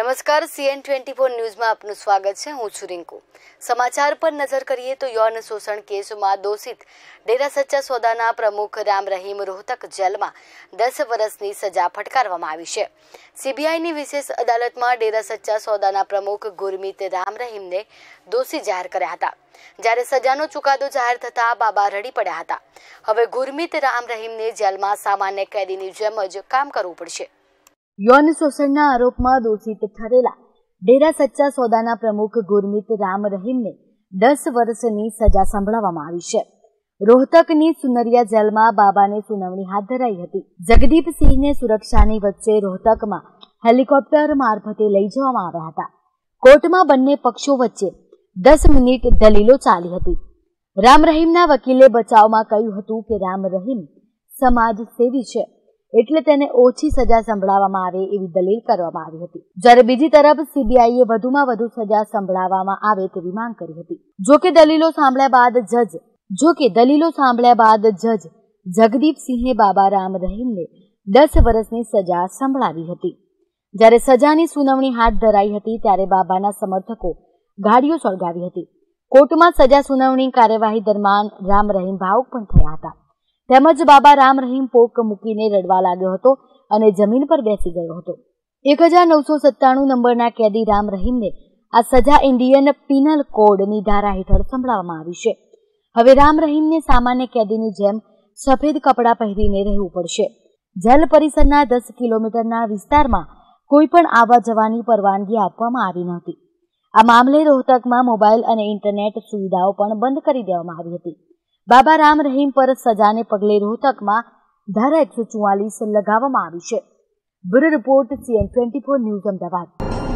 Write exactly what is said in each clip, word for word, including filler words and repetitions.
નમસ્કાર, CN twenty four ન્યૂઝમાં આપનું સ્વાગત છે। હું છું રિંકુ। સમાચાર પર નજર કરીએ તો યૌન શોષણ કેસમાં દોષિત ડેરા સચ્ચા સોદાના પ્રમુખ રામ રહીમ રોહતક જેલમાં દસ વર્ષની સજા ફટકારવામાં આવી છે। સીબીઆઈની વિશેષ અદાલતમાં ડેરા સચ્ચા સોદાના પ્રમુખ ગુરમીત રામ રહીમને દોષી જાહેર કર્યા હતા, જ્યારે સજાનો ચુકાદો જાહેર થતા બાબા રડી પડ્યા હતા। હવે ગુરમીત રામ રહીમને જેલમાં સામાન્ય કેદીની જેમ જ કામ કરવું પડશે। યૌન શોષણના આરોપમાં દોષિત ઠરેલા ડેરા સચ્ચા સોદાના પ્રમુખ ગુરમીત રામ રહીમને દસ વર્ષની સજા સંભળાવવામાં આવી છે। રોહતકની સુનરિયા જેલમાં બાબાને સુનાવણી હાથ ધરાઈ હતી। જગદીપસિંહને સુરક્ષાની વચ્ચે રોહતકમાં હેલિકોપ્ટર મારફતે લઈ જવામાં આવ્યા હતા। કોર્ટમાં બંને પક્ષો વચ્ચે દસ મિનિટ દલીલો ચાલી હતી। રામ રહીમના વકીલે બચાવમાં કહ્યું હતું કે રામ રહીમ સમાજ સેવી છે, એટલે તેને ઓછી સજા સંભળાવવામાં આવે એવી દલીલ કરવામાં આવી હતી, જ્યારે બીજી તરફ સીબીઆઈએ વધુમાં વધુ સજા સંભળાવવામાં આવે તેવી માંગ કરી હતી। જો કે દલીલો સાંભળ્યા બાદ જજ જો કે દલીલો સાંભળ્યા બાદ જજ જગદીપસિંહે બાબા રામ રહીમને દસ વર્ષની સજા સંભળાવી હતી। જ્યારે સજાની સુનાવણી હાથ ધરાઈ હતી ત્યારે બાબાના સમર્થકો ગાડીઓ સળગાવી હતી। કોર્ટમાં સજા સુનાવણી કાર્યવાહી દરમિયાન રામ રહીમ ભાવુક પણ થયા હતા, તેમજ બાબા રામ રહીમ પોક મૂકીને રડવા લાગ્યો હતો અને જમીન પર બેસી ગયો હતો। એક હજાર નવસો સત્તાણું નંબરના કેદી રામ રહીમને આ સજા ઇન્ડિયન પિનલ કોડની ધારા હેઠળ સંભળાવવામાં આવી છે। હવે રામ રહીમને સામાન્ય કેદીની જેમ સફેદ કપડાં પહેરીને રહેવું પડશે। જેલ પરિસરના દસ કિલોમીટરના વિસ્તારમાં કોઈ પણ આવવા જવાની પરવાનગી આપવામાં આવી નહોતી। આ મામલે રોહતકમાં મોબાઈલ અને ઇન્ટરનેટ સુવિધાઓ પણ બંધ કરી દેવામાં આવી હતી। બાબા રામ રહીમ પર સજાને પગલે રોહતકમાં ધારા એકસો ચુમ્માલીસ લગાવવામાં આવી છે। Bureau report, CN twenty four news, Ahmedabad.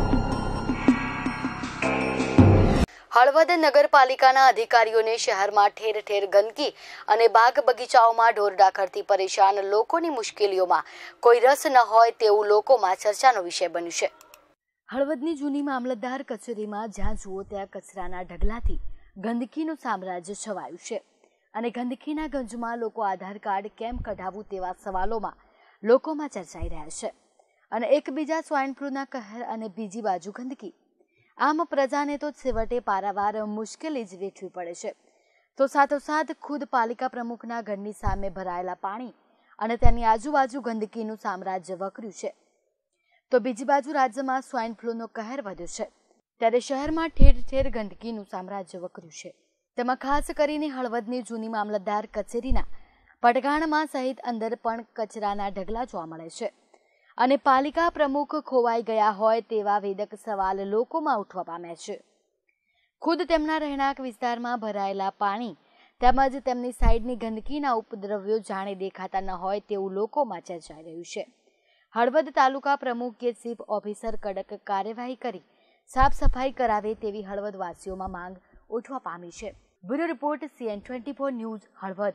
Halvad નગરપાલિકાના અધિકારીઓને શહેરમાં ઠેર ઠેર ગંદકી અને બાગ બગીચાઓમાં ઢોરઢાંખરથી પરેશાન લોકોની મુશ્કેલીઓમાં કોઈ રસ ન હોય તેવું લોકોમાં ચર્ચાનો વિષય બન્યું છે। હળવદની જૂની મામલતદાર કચેરીમાં જ્યાં જુઓ ત્યાં કચરાના ઢગલાથી ગંદકીનું સામ્રાજ્ય છવાયું છે અને ગંદકીના ગંજમાં લોકો આધાર કાર્ડ કેમ કઢાવવું તેવા સવાલોમાં લોકોમાં ચર્ચાઈ રહ્યા છે અને એકબીજા સ્વાઇન ફ્લૂના કહેર અને બીજી બાજુ ગંદકી। આમ પ્રજાને તો છેવટે પારાવાર મુશ્કેલી જ વેઠવી પડે છે, તો સાથોસાથ ખુદ પાલિકા પ્રમુખના ઘરની સામે ભરાયેલા પાણી અને તેની આજુબાજુ ગંદકીનું સામ્રાજ્ય વકર્યું છે, તો બીજી બાજુ રાજ્યમાં સ્વાઇન ફ્લૂનો કહેર વધ્યો છે, ત્યારે શહેરમાં ઠેર ઠેર ગંદકીનું સામ્રાજ્ય વકર્યું છે। તેમાં ખાસ કરીને હળવદની જૂની મામલતદાર કચેરીના પડગાણમાં સહિત અંદર પણ કચરાના ઢગલા જોવા મળે છે અને પાલિકા પ્રમુખ ખોવાઈ ગયા હોય તેવા વેદક સવાલ લોકોમાં ઉઠવા પામ્યા છે। ખુદ તેમના રહેણાંક વિસ્તારમાં ભરાયેલા પાણી તેમજ તેમની સાઈડની ગંદકીના ઉપદ્રવ્યો જાણે દેખાતા ન હોય તેવું લોકોમાં ચર્ચાઈ રહ્યું છે। હળવદ તાલુકા પ્રમુખ કે ચીફ ઓફિસર કડક કાર્યવાહી કરી સાફ સફાઈ કરાવે તેવી હળવદવાસીઓમાં માંગ ઉઠવા પામી છે। Bureau report, CN twenty four news, Halvad.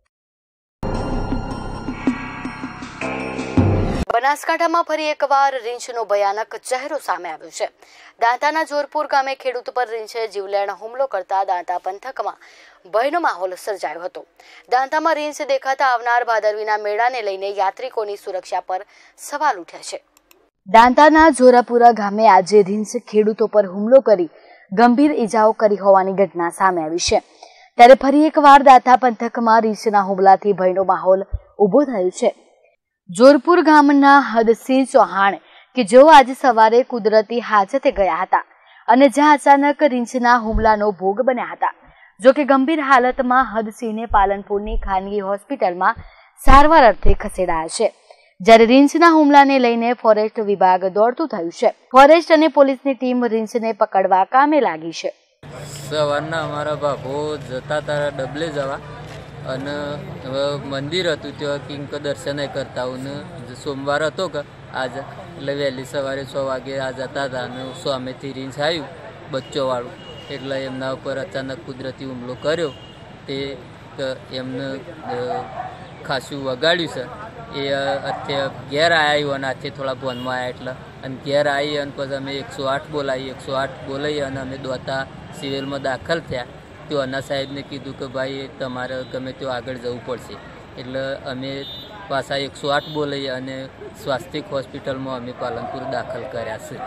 બનાસકાંઠામાં ફરી એકવાર રીંછનો ભયાનક ચહેરો સામે આવ્યો છે। દાંતાના જોરપુર ગામે ખેડૂત પર રીંછે જીવલેણ હુમલો કરતા દાંતા પંથકમાં ભયનો માહોલ સર્જાયો હતો। દાંતામાં રીંછ દેખાતા આવનાર ભાદરવીના મેળાને લઈને યાત્રિકોની સુરક્ષા પર સવાલ ઉઠ્યા છે। દાંતાના જોરાપુરા ગામે આજે રીંછ ખેડૂતો પર હુમલો કરી ગંભીર ઈજાઓ કરી હોવાની ઘટના સામે આવી છે, ત્યારે ફરી એકવાર દાંતા પંથકમાં રીંછના હુમલાથી ભયનો માહોલ ઉભો થયો છે। જોરપુર ગામના હદસિંહ ચૌહાણ કે જેઓ આજે સવારે કુદરતી હાજતે ગયા હતા અને જ્યાં અચાનક રીંછના હુમલાનો ભોગ બન્યા હતા। જો કે ગંભીર હાલતમાં હદસિંહને પાલનપુરની ખાનગી હોસ્પિટલમાં સારવાર અર્થે ખસેડાયા છે, જ્યારે રીંછના હુમલાને લઈને ફોરેસ્ટ વિભાગ દોડતું થયું છે। ફોરેસ્ટ અને પોલીસની ટીમ રીંછને પકડવા કામે લાગી છે। સવારના અમારા બાપો જતા તારા ડબલે જવા અને મંદિર હતું ત્યાં કિંક દર્શન કરતા હું સોમવાર હતો કે આજે એટલે વહેલી સવારે છ વાગે આ જતા હતા અને સામેથી રીંછ આવ્યું બચ્ચોવાળું, એટલે એમના ઉપર અચાનક કુદરતી હુમલો કર્યો। તે એમને ખાસું વગાડ્યું છે। એ અત્યારે ઘેર આવ્યું અને આથી થોડા ભોનમાં આવ્યા એટલે અને ઘેર આવી અને પછી અમે એકસો આઠ બોલાવી એકસો આઠ બોલાવી અને અમે દોતા સિવિલમાં દાખલ થયા। તો અના સાહેબને કીધું કે ભાઈ તમારે ગમે તે આગળ જવું પડશે, એટલે અમે પાછા એકસો આઠ બોલાવી અને સ્વાસ્થિક હોસ્પિટલમાં અમે પાલનપુર દાખલ કર્યા છે।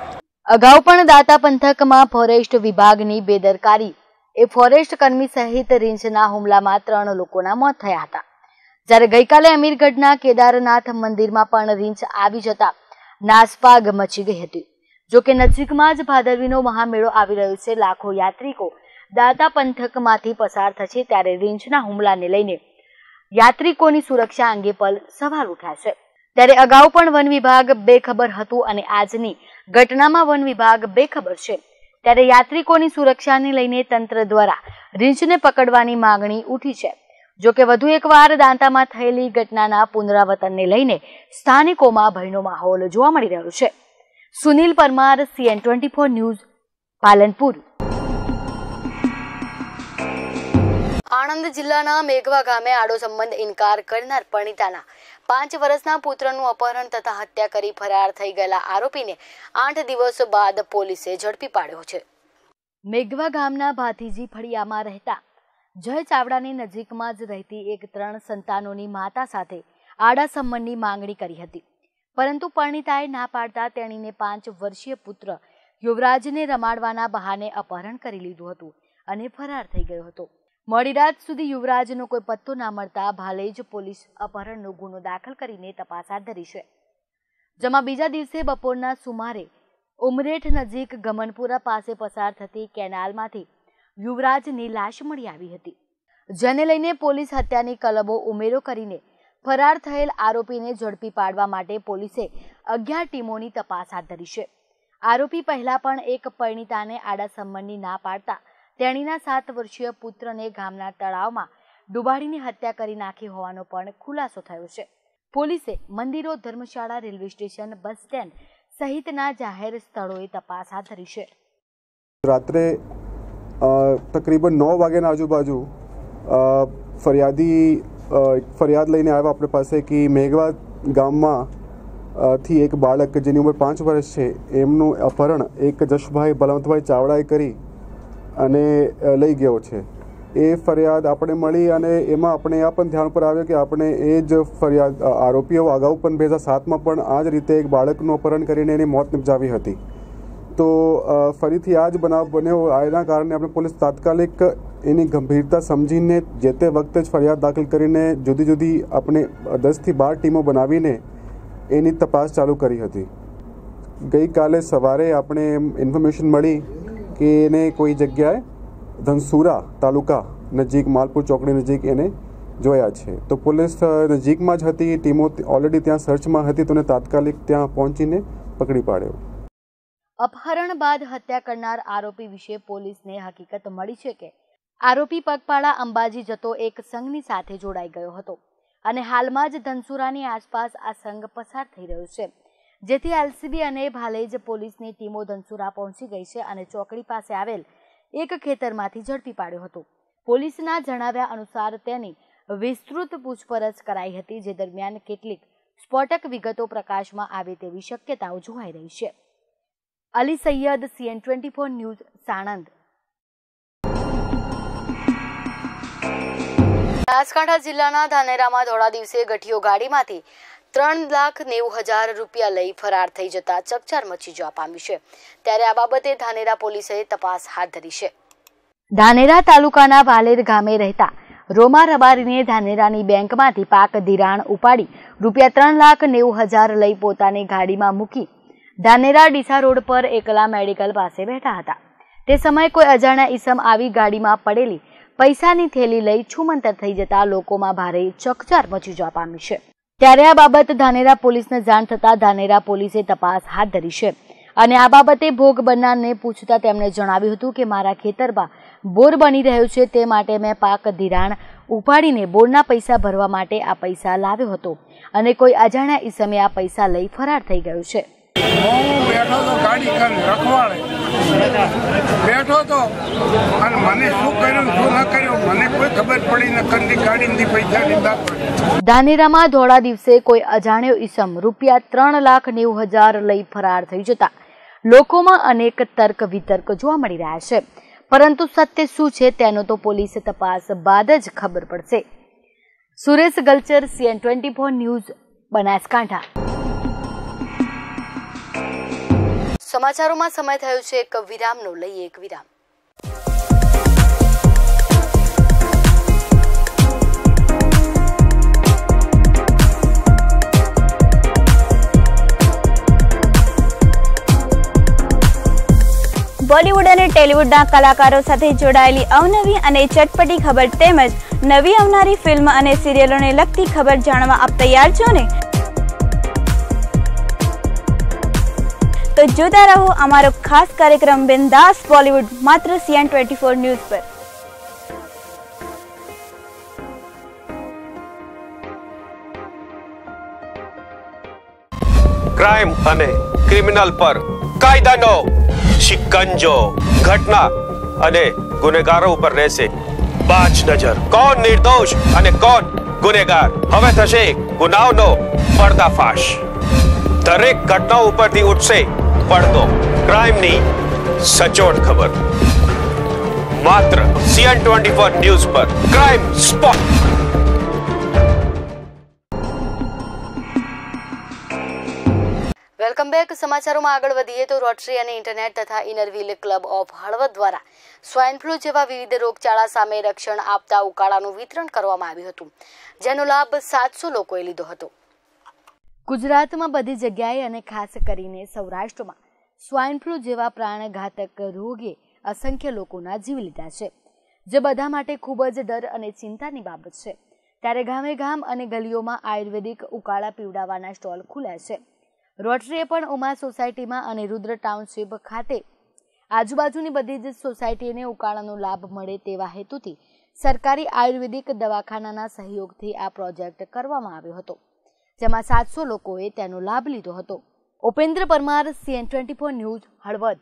અગાઉ પણ દાતા પંથકમાં ફોરેસ્ટ વિભાગની બેદરકારી એ ફોરેસ્ટ કર્મી સહિત રીંછના હુમલામાં ત્રણ લોકોના મોત થયા હતા. જ્યારે ગઈકાલે અમીરગઢના કેદારનાથ મંદિરમાં પણ રીંછ આવી જતા નાસભાગ મચી ગઈ હતી. જોકે નજીકમાં જ ભાદરવીનો મહામેળો આવી રહ્યો છે. લાખો યાત્રિકો દાતા પંથકમાંથી પસાર થશે ત્યારે રીંછના હુમલાને લઈને યાત્રિકોની સુરક્ષા અંગે પણ સવાલ ઉઠ્યા છે. ત્યારે અગાઉ પણ વન વિભાગ બેખબર હતું અને આજની ઘટનામાં વન વિભાગ બેખબર છે. ત્યારે યાત્રિકોની સુરક્ષાને લઈને તંત્ર દ્વારા રીંછને પકડવાની માંગણી ઉઠી છે. જોકે વધુ એકવાર દાંતામાં થયેલી ઘટનાના પુનરાવર્તનને લઈને સ્થાનિકોમાં ભયનો માહોલ જોવા મળી રહ્યો છે. Sunil Parmar, CN twenty four news, Palanpur. Anand જિલ્લાના મેઘવા ગામે આડો સંબંધ ઇનકાર કરનાર પરિણીતાના પાંચ વર્ષના પુત્રનું અપહરણ તથા હત્યા કરી ફરાર થઈ ગયેલા આરોપીને આઠ દિવસ બાદ પોલીસે ઝડપી પાડ્યો છે. મેઘવા ગામના ભાતીજી ફળિયામાં રહેતા જય ચાવડાની નજીકમાં જ રહેતી એક ત્રણ સંતાનોની માતા સાથે આડા સંબંધની માંગણી કરી હતી. પરંતુ પરિણીતાએ ના પાડતા તેણીને પાંચ વર્ષીય પુત્ર યુવરાજને રમાડવાના બહાને અપહરણ કરી લીધું હતું અને ફરાર થઈ ગયો હતો. મોડી રાત સુધી યુવરાજનો કોઈ પત્તો ના મળતા ભાલેજ પોલીસ અપહરણનો ગુનો દાખલ કરીને તપાસ હાથ ધરી છે. જેમાં બીજા દિવસે બપોરના સુમારે ઉમરેઠ નજીક ગમનપુરા પાસે પસાર થતી કેનાલમાંથી યુવરાજની લાશ મળી આવી હતી. જેને લઈને પોલીસ હત્યાની કલમો ઉમેરો કરીને ફરાર થયેલ આરોપીને ઝડપી પાડવા માટે પોલીસે અગિયાર ટીમોની તપાસ હાથ ધરી છે. આરોપી પહેલા પણ એક પરિણીતાને આડા સંબંધની ના પાડતા તેણીના સાત વર્ષીય પુત્રને ગામના તળાવમાં ડૂબાડીને હત્યા કરી નાખી હોવાનો પણ ખુલાસો થયો છે. પોલીસે મંદિરો, ધર્મશાળા, રેલવે સ્ટેશન, બસ સ્ટેન્ડ સહિતના જાહેર સ્થળોએ તપાસ હાથ ધરી છે. રાત્રે તકરીબન નવ વાગ્યાના આજુબાજુ ફરિયાદી ફરિયાદ લઈને આવ્યા આપણી પાસે કે મેઘવા ગામમાં થી એક બાળક જેની ઉંમર પાંચ વર્ષ છે એમનું અપહરણ એક જશભાઈ બલવંતભાઈ ચાવડાએ કરી અને લઈ ગયો છે. એ ફરિયાદ આપણે મળી અને એમાં આપણે આ પણ ધ્યાન પર આવ્યો કે આપણે એ જ ફરિયાદ આરોપીઓ અગાઉ પણ બે હજાર સાતમાં પણ આ જ રીતે એક બાળકનું અપહરણ કરીને એની મોત નિપજાવી હતી. તો ફરીથી આ જ બનાવ બન્યો. આના કારણે આપણે પોલીસ તાત્કાલિક એની ગંભીરતા સમજીને જે તે વખતે જ ફરિયાદ દાખલ કરીને જુદી જુદી આપણે દસથી બાર ટીમો બનાવીને એની તપાસ ચાલુ કરી હતી. ગઈકાલે સવારે આપણે ઇન્ફોર્મેશન મળી કે એને કોઈ જગ્યાએ ધનસુરા તાલુકા નજીક માલપુર ચોકડી નજીક એને જોયા છે. તો પોલીસ નજીકમાં જ હતી, ટીમો ઓલરેડી ત્યાં સર્ચમાં હતી, તો એને તાત્કાલિક ત્યાં પહોંચીને પકડી પાડ્યો. અપહરણ બાદ હત્યા કરનાર આરોપી વિશે પોલીસને હકીકત મળી છે કે આરોપી પગપાળા અંબાજી જતો એક સંઘની સાથે જોડાઈ ગયો હતો અને હાલમાં જ ધનસુરાની આસપાસ આ સંઘ પસાર થઈ રહ્યો છે. જેથી એલસીબી અને ભાલેજ પોલીસની ટીમો ધનસુરા પહોંચી ગઈ છે અને ચોકડી પાસે આવેલ એક ખેતરમાંથી ઝડપી પાડ્યો હતો. પોલીસના જણાવ્યા અનુસાર તેની વિસ્તૃત પૂછપરછ કરાઈ હતી, જે દરમિયાન કેટલીક સ્ફોટક વિગતો પ્રકાશમાં આવે તેવી શક્યતાઓ જોવાઈ રહી છે. Ali Sayed, CN twenty four news, Sanand. બનાસકાંઠા જિલ્લાના ધાનેરામાં ધોળા દિવસે ગઠિયો ગાડીમાંથી ત્રણ લાખ નેવું હજાર રૂપિયા લઈ ફરાર થઈ જતા ચકચાર મચી જવા પામી છે. ત્યારે આ બાબતે ધાનેરા પોલીસે તપાસ હાથ ધરી છે. ધાનેરા તાલુકાના વાલેર ગામે રહેતા રોમા રબારીને ધાનેરાની બેંકમાંથી પાક ધિરાણ ઉપાડી રૂપિયા ત્રણ લાખ નેવું હજાર લઈ પોતાની ગાડીમાં મૂકી ધાનેરા ડીસા રોડ પર એકલા મેડિકલ પાસે બેઠા હતા. તે સમયે કોઈ અજાણ્યા ઈસમ આવી ગાડીમાં પડેલી પૈસાની થેલી લઈ છુમંતર થઈ જતા લોકોમાં ભારે ચકચાર મચી જવા પામી છે. ત્યારે આ બાબત ધાનેરા પોલીસને જાણ થતા ધાનેરા પોલીસે તપાસ હાથ ધરી છે અને આ બાબતે ભોગ બનનારને પૂછતા તેમણે જણાવ્યું હતું કે મારા ખેતરમાં બોર બની રહ્યો છે, તે માટે મેં પાક ધિરાણ ઉપાડીને બોરના પૈસા ભરવા માટે આ પૈસા લાવ્યો હતો અને કોઈ અજાણ્યા ઈસમે આ પૈસા લઈ ફરાર થઈ ગયો છે. હું બેઠો તો ગાડી કરીને રખવાડે બેઠો તો અને મને શું કર્યું શું ન કર્યું મને કોઈ ખબર પડી ન કંદી ગાડીની પૈસા લીધા. ધાનેરામાં ધોળા દિવસે કોઈ અજાણ્યો ઈસમ રૂપિયા ત્રણ લાખ નેવું હજાર લઈ ફરાર થઈ જતા લોકોમાં અનેક તર્ક વિતર્ક જોવા મળી રહ્યા છે, પરંતુ સત્ય શું છે તેનો તો પોલીસ તપાસ બાદ જ ખબર પડશે. Suresh Galchar, CN twenty four news, Banaskantha. સમાચારોમાં સમય થયો છે એક વિરામનો, લઈએ એક વિરામ. બોલિવૂડ અને ટેલિવૂડના કલાકારો સાથે જોડાયેલી અવનવી અને ચટપટી ખબર તેમજ નવી આવનારી ફિલ્મ અને સિરિયલોને લગતી ખબર જાણવા આપ તૈયાર છો ને? તો જોતા રહો અમારો ખાસ કાર્યક્રમ બિંદાસ બોલિવૂડ, માત્ર સીએન ટ્વેન્ટી ફોર ન્યૂઝ પર. ક્રાઇમ અને ક્રિમિનલ પર કાયદાનો શિકંજો, ઘટના અને ગુનેગારો ઉપર રહેશે બાજ નજર. કોણ નિર્દોષ અને કોણ ગુનેગાર, હવે થશે ગુનાઓનો પર્દાફાશ. દરેક ઘટના ઉપરથી ઉઠશે પડદો, ક્રાઇમની સચોટ ખબર. માત્ર સીએન ટ્વેન્ટી ફોર ન્યૂઝ પર ક્રાઇમ સ્પોટ. Welcome back. સમાચારોમાં આગળ વધીએ તો રોટરી અને ઇન્ટરનેટ તથા ઇનરવ્હીલ ક્લબ ઓફ હળવદ દ્વારા સ્વાઇન ફ્લૂ જેવા વિવિધ રોગચાળા સામે રક્ષણ આપતા ઉકાળાનું વિતરણ કરવામાં આવ્યું હતું, જેનો લાભ સાતસો લોકોએ લીધો હતો. ગુજરાતમાં બધી જગ્યાએ અને ખાસ કરીને સૌરાષ્ટ્રમાં સ્વાઇન ફ્લૂ જેવા પ્રાણઘાતક રોગે અસંખ્ય લોકોના જીવ લીધા છે, જે બધા માટે ખૂબ જ ડર અને ચિંતાની બાબત છે. ત્યારે ગામે ગામ અને ગલીઓમાં આયુર્વેદિક ઉકાળા પીવડાવવાના સ્ટોલ ખુલ્યા છે. રોટરીએ પણ ઉમા સોસાયટીમાં અને રુદ્ર ટાઉનશીપ ખાતે આજુબાજુની બધી જ સોસાયટીને ઉકાળાનો લાભ મળે તેવા હેતુથી સરકારી આયુર્વેદિક દવાખાનાના સહયોગથી આ પ્રોજેક્ટ કરવામાં આવ્યો હતો, જેમાં સાતસો લોકોએ તેનો લાભ લીધો હતો. Upendra Parmar, CN twenty four news, Halvad.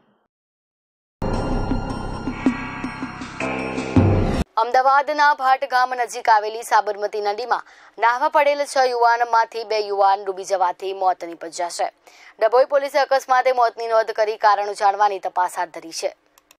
અમદાવાદના ભાટ ગામ નજીક આવેલી સાબરમતી નદીમાં નાહવા પડેલ છ યુવાનમાંથી બે યુવાન ડૂબી જવાથી મોત નીપજ્યા છે. ડભોઈ પોલીસે અકસ્માતે મોતની નોંધ કરી કારણ જાણવાની તપાસ હાથ ધરી છે.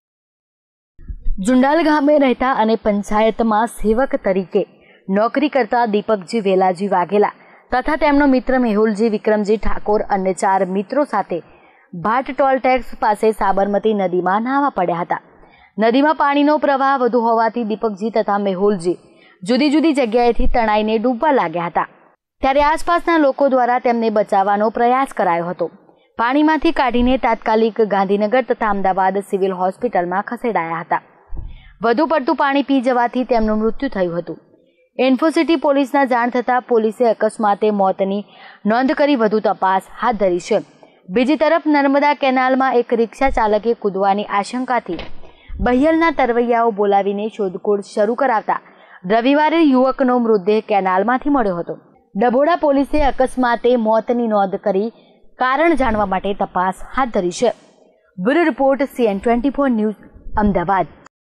જુંડાલ ગામે રહેતા અને પંચાયતમાં સેવક તરીકે નોકરી કરતા દીપકજી વેલાજી વાઘેલા તથા તેમનો મિત્ર મેહુલજી વિક્રમજી ઠાકોર અને ચાર મિત્રો સાથે ભાટ ટોલ ટેક્સ પાસે સાબરમતી નદીમાં નાહવા પડ્યા હતા. નદીમાં પાણીનો પ્રવાહ વધુ હોવાથી દીપકજી તથા મેહુલજી જુદી જુદી જગ્યાએથી તણાઈને ડૂબવા લાગ્યા હતા. ત્યારે આસપાસના લોકો દ્વારા તેમને બચાવવાનો પ્રયાસ કરાયો હતો. પાણીમાંથી કાઢીને તાત્કાલિક ગાંધીનગર તથા અમદાવાદ સિવિલ હોસ્પિટલમાં ખસેડાયા હતા. વધુ પડતું પાણી પી જવાથી તેમનું મૃત્યુ થયું હતું. ઇન્ફોસિટી પોલીસના જાણ થતાં પોલીસે અકસ્માતે મોતની નોંધ કરી વધુ તપાસ હાથ ધરી છે. બીજી તરફ નર્મદા કેનાલમાં એક રિક્ષા ચાલકે કૂદવાની આશંકાથી બહિયલના તરવૈયાઓ બોલાવીને શોધખોળ શરૂ કરાવતા રવિવારે યુવકનો મૃતદેહ કેનાલમાંથી મળ્યો હતો. ડભોડા પોલીસે અકસ્માતે મોતની નોંધ કરી કારણ જાણવા માટે તપાસ હાથ ધરી છે. Bureau report, CN twenty four news, Ahmedabad.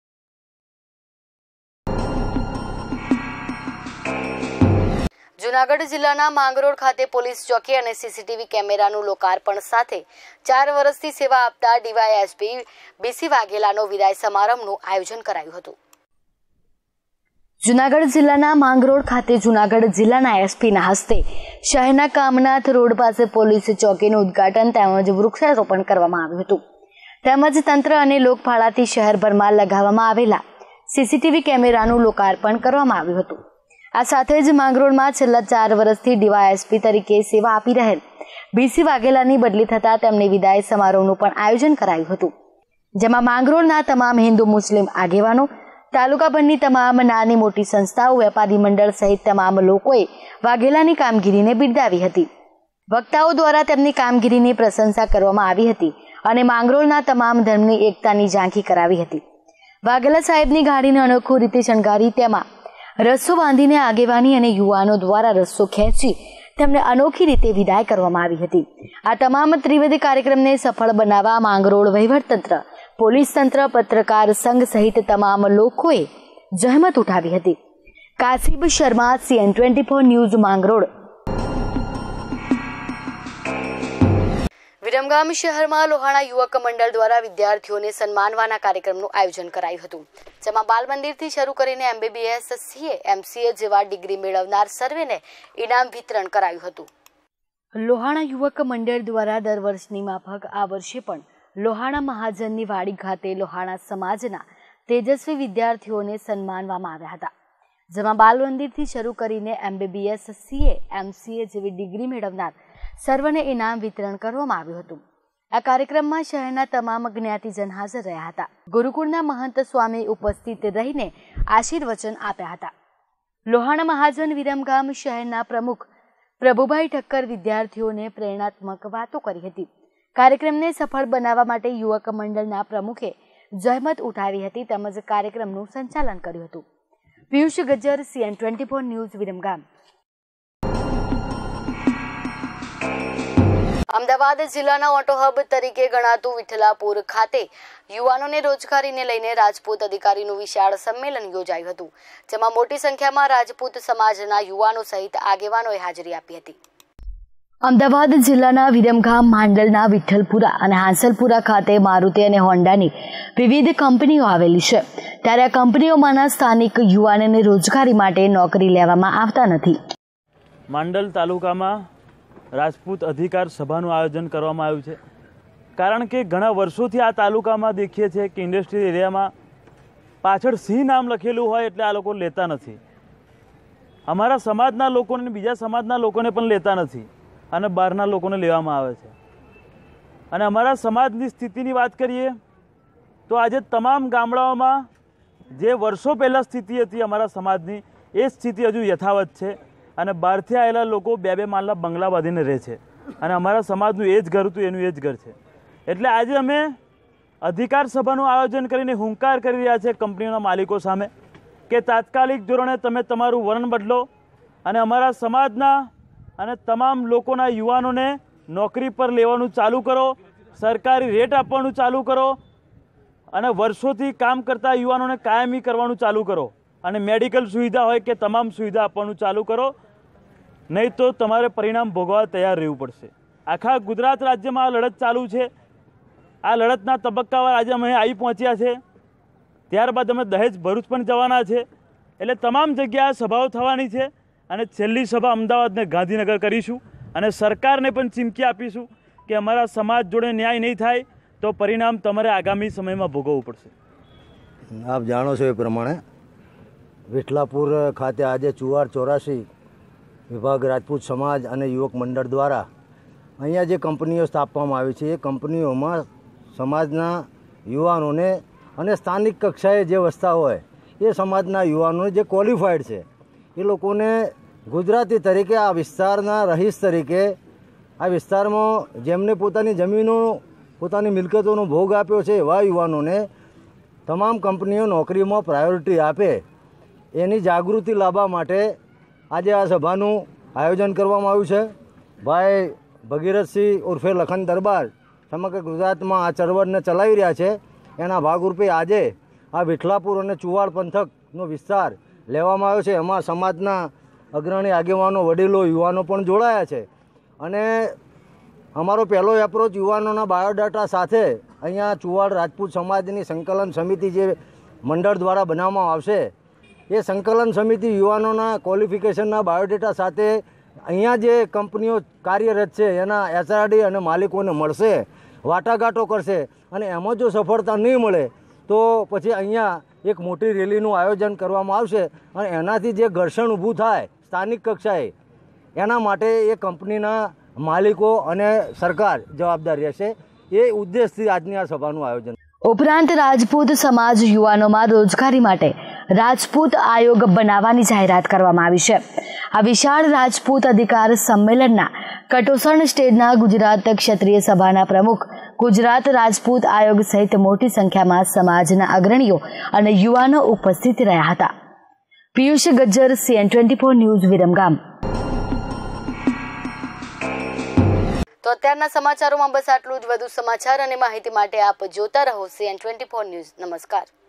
Junagadh જિલ્લાના માંગરોળ ખાતે પોલીસ ચોકી અને સીસીટીવી કેમેરાનું લોકાર્પણ સાથે ચાર વર્ષથી સેવા આપતા ડીવાયએસપી બીસી વાઘેલાનો વિદાય સમારંભનું આયોજન કરાયું હતું. જૂનાગઢ જિલ્લાના માંગરોળ ખાતે જૂનાગઢ જિલ્લાના એસપીના હસ્તે શહેરના કામનાથ રોડ પાસે પોલીસ ચોકીનું ઉદ્ઘાટન તેમજ વૃક્ષારોપણ કરવામાં આવ્યું હતું. તેમજ તંત્ર અને લોકફાળાથી શહેરભરમાં લગાવવામાં આવેલા સીસીટીવી કેમેરાનું લોકાર્પણ કરવામાં આવ્યું હતું. આ સાથે જ માંગરોળમાં છેલ્લા ચાર વર્ષથી ડીવાયએસપી તરીકે સેવા આપી રહેલ બીસી વાઘેલાની બદલી થતાં તેમને વિદાય સમારોહનું પણ આયોજન કરાયું હતું, જેમાં માંગરોળના તમામ હિન્દુ મુસ્લિમ આગેવાનો, તાલુકાભરની તમામ નાની મોટી સંસ્થાઓ, વેપારી મંડળ સહિત તમામ લોકોએ વાઘેલાની કામગીરીને બિરદાવી હતી. વક્તાઓ દ્વારા તેમની કામગીરીની પ્રશંસા કરવામાં આવી હતી અને માંગરોળના તમામ ધર્મની એકતાની ઝાંખી કરાવી હતી. વાઘેલા સાહેબની ગાડીને અનોખી રીતે શણગારી તેમાં રસ્સો બાંધીને આગેવાની અને યુવાનો દ્વારા રસ્સો ખેંચી તેમને અનોખી રીતે વિદાય કરવામાં આવી હતી. આ તમામ ત્રિવિધ કાર્યક્રમને સફળ બનાવવા માંગરોળ વહીવટતંત્ર, પોલીસ તંત્ર, પત્રકાર સંઘ સહિત તમામ લોકોએ જહેમત ઉઠાવી હતી. Kasib Sharma, CN twenty four news, Mangrol. Viramgam શહેરમાં લોહાણા યુવક મંડળ દ્વારા વિદ્યાર્થીઓને સન્માનવાના કાર્યક્રમનું આયોજન કરાયું હતું, જેમાં બાલ મંદિરથી શરૂ કરીને એમબીબીએસ, સીએ, એમસીએ જેવા ડિગ્રી મેળવનાર સર્વેને ઇનામ વિતરણ કરાયું હતું. લોહાણા યુવક મંડળ દ્વારા દર વર્ષની માફક આ વર્ષે પણ લોહાણા મહાજનની વાડી ખાતે લોહાણા સમાજના તેજસ્વી વિદ્યાર્થીઓને સન્માનવામાં આવ્યા હતા, જેમાં બાલમંદિરથી શરૂ કરીને એમબીબીએસ, સીએ, એમસીએ જેવી ડિગ્રી મેળવનાર સર્વને ઇનામ વિતરણ કરવામાં આવ્યું હતું. આ કાર્યક્રમમાં શહેરના તમામ જ્ઞાતિજન હાજર રહ્યા હતા. ગુરુકુળના મહંત સ્વામી ઉપસ્થિત રહીને આશીર્વચન આપ્યા હતા. લોહાણા મહાજન વિરમગામ શહેરના પ્રમુખ પ્રભુભાઈ ઠક્કર વિદ્યાર્થીઓને પ્રેરણાત્મક વાતો કરી હતી. કાર્યક્રમને સફળ બનાવવા માટે યુવક મંડળના પ્રમુખે જહેમત ઉઠાવી હતી તેમજ કાર્યક્રમનું સંચાલન કર્યું હતું. Piyush Gajjar, CN twenty four news, Viramgam. Ahmedabad જિલ્લાના ઓટો હબ તરીકે ગણાતું વિઠલાપુર ખાતે યુવાનોને રોજગારીને લઈને રાજપૂત અધિકારીનું વિશાળ સંમેલન યોજાયું હતું, જેમાં મોટી સંખ્યામાં રાજપૂત સમાજના યુવાનો સહિત આગેવાનોએ હાજરી આપી હતી. અમદાવાદ જિલ્લાના વિરમગામ માંડલના વિઠ્ઠલપુરા અને હાંસલપુરા ખાતે મારુતિ અને હોન્ડાની વિવિધ કંપનીઓ આવેલી છે, ત્યારે આ કંપનીઓમાંના સ્થાનિક યુવાનોને રોજગારી માટે નોકરી લેવામાં આવતા નથી. માંડલ તાલુકામાં રાજપૂત અધિકાર સભાનું આયોજન કરવામાં આવ્યું છે, કારણ કે ઘણા વર્ષોથી આ તાલુકામાં દેખીએ છીએ કે ઇન્ડસ્ટ્રીયલ એરિયામાં પાછળ સિંહ નામ લખેલું હોય એટલે આ લોકો લેતા નથી. અમારા સમાજના લોકોને બીજા સમાજના લોકોને પણ લેતા નથી અને બહારના લોકોને લેવામાં આવે છે. અને અમારા સમાજની સ્થિતિની વાત કરીએ તો આજે તમામ ગામડાઓમાં જે વર્ષો પહેલાં સ્થિતિ હતી અમારા સમાજની, એ સ્થિતિ હજુ યથાવત છે અને બહારથી આવેલા લોકો બે બે માળના બંગલા બાંધીને રહે છે અને અમારા સમાજનું એ જ ઘર હતું, એનું એ જ ઘર છે. એટલે આજે અમે અધિકાર સભાનું આયોજન કરીને હુંકાર કરી રહ્યા છે કંપનીઓના માલિકો સામે કે તાત્કાલિક ધોરણે તમે તમારું વલણ બદલો અને અમારા સમાજના અને તમામ લોકોના યુવાનોને નોકરી પર લેવાનું ચાલુ કરો, સરકારી રેટ આપવાનું ચાલુ કરો અને વર્ષોથી કામ કરતા યુવાનોને કાયમી કરવાનું ચાલુ કરો અને મેડિકલ સુવિધા હોય કે તમામ સુવિધા આપવાનું ચાલુ કરો, નહીં તો તમારે પરિણામ ભોગવવા તૈયાર રહેવું પડશે. આખા ગુજરાત રાજ્યમાં આ લડત ચાલુ છે. આ લડતના તબક્કાવાર આજે અમે આવી પહોંચ્યા છે. ત્યારબાદ અમે દહેજ ભરૂચ પણ જવાના છે. એટલે તમામ જગ્યાએ સભાઓ થવાની છે અને છેલ્લી સભા અમદાવાદ ને ગાંધીનગર કરીશું અને સરકારને પણ ચીમકી આપીશું કે અમારા સમાજ જોડે ન્યાય નહીં થાય તો પરિણામ તમારે આગામી સમયમાં ભોગવવું પડશે. આપ જાણો છો એ પ્રમાણે વિઠલાપુર ખાતે આજે ચુવાર ચોરાસી વિભાગ રાજપૂત સમાજ અને યુવક મંડળ દ્વારા અહીંયા જે કંપનીઓ સ્થાપવામાં આવી છે એ કંપનીઓમાં સમાજના યુવાનોને અને સ્થાનિક કક્ષાએ જે વસતા હોય એ સમાજના યુવાનો જે ક્વોલિફાઈડ છે એ લોકોને ગુજરાતી તરીકે આ વિસ્તારના રહીશ તરીકે આ વિસ્તારમાં જેમને પોતાની જમીનો પોતાની મિલકતોનો ભોગ આપ્યો છે એવા યુવાનોને તમામ કંપનીઓ નોકરીમાં પ્રાયોરિટી આપે એની જાગૃતિ લાવવા માટે આજે આ સભાનું આયોજન કરવામાં આવ્યું છે. ભાઈ ભગીરથસિંહ ઉર્ફે લખન દરબાર સમગ્ર ગુજરાતમાં આ ચળવળને ચલાવી રહ્યા છે. એના ભાગરૂપે આજે આ વિઠલાપુર અને ચુવાડ પંથકનો વિસ્તાર લેવામાં આવ્યો છે. એમાં સમાજના અગ્રણી આગેવાનો, વડીલો, યુવાનો પણ જોડાયા છે અને અમારો પહેલો એપ્રોચ યુવાનોના બાયોડાટા સાથે અહીંયા ચુવાડ રાજપૂત સમાજની સંકલન સમિતિ જે મંડળ દ્વારા બનાવવામાં આવશે એ સંકલન સમિતિ યુવાનોના ક્વોલિફિકેશનના બાયોડેટા સાથે અહીંયા જે કંપનીઓ કાર્યરત છે એના એચઆરડી અને માલિકોને મળશે, વાટાઘાટો કરશે અને એમાં જો સફળતા નહીં મળે તો પછી અહીંયા એક મોટી રેલીનું આયોજન કરવામાં આવશે અને એનાથી જે ઘર્ષણ ઊભું થાય સ્થાનિક કક્ષાએ એના માટે એ કંપનીના માલિકો અને સરકાર જવાબદાર રહેશે. એ ઉદ્દેશથી આજની આ સભાનું આયોજન. ઉપરાંત રાજપૂત સમાજ યુવાનોમાં રોજગારી માટે રાજપૂત આયોગ બનાવવાની જાહેરાત કરવામાં આવી છે. આ વિશાળ રાજપૂત અધિકાર સંમેલનના કટોસણ સ્ટેજના ગુજરાત ક્ષત્રિય સભાના પ્રમુખ, ગુજરાત રાજપૂત આયોગ સહિત મોટી સંખ્યામાં સમાજના અગ્રણીઓ અને યુવાનો ઉપસ્થિત રહ્યા હતા. Piyush Gajjar, CN twenty four news, Viramgam. તો અત્યારના સમાચારોમાં બસ આટલું જ. વધુ સમાચાર અને માહિતી માટે આપ જોતા રહો સીએન ટ્વેન્ટી ફોર ન્યૂઝ. નમસ્કાર.